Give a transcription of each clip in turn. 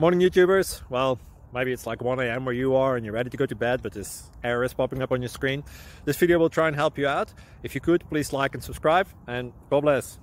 Morning YouTubers. Well, maybe it's like 1 a.m. where you are and you're ready to go to bed, but this error is popping up on your screen. This video will try and help you out. If you could, please like and subscribe, and God bless.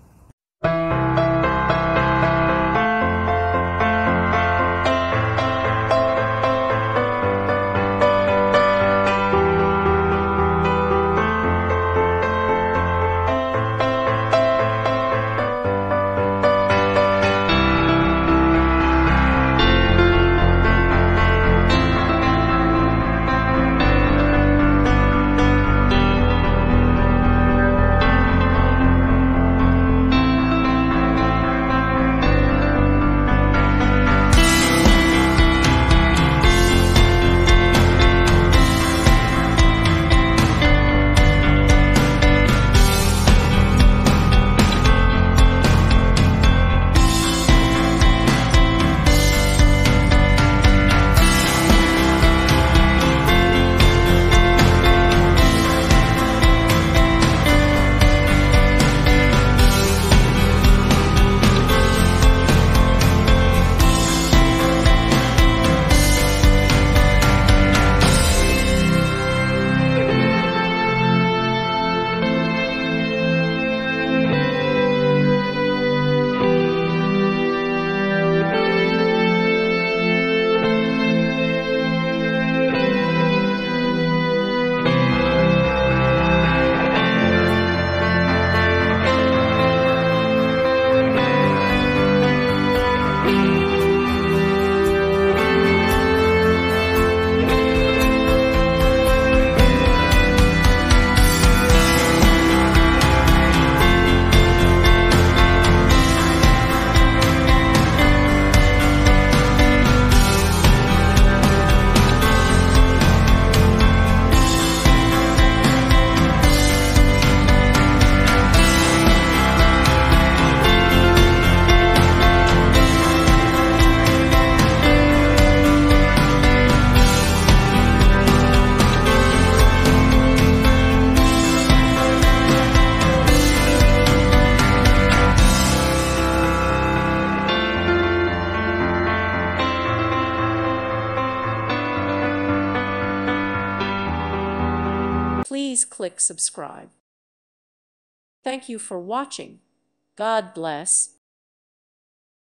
Please click subscribe. Thank you for watching. God bless.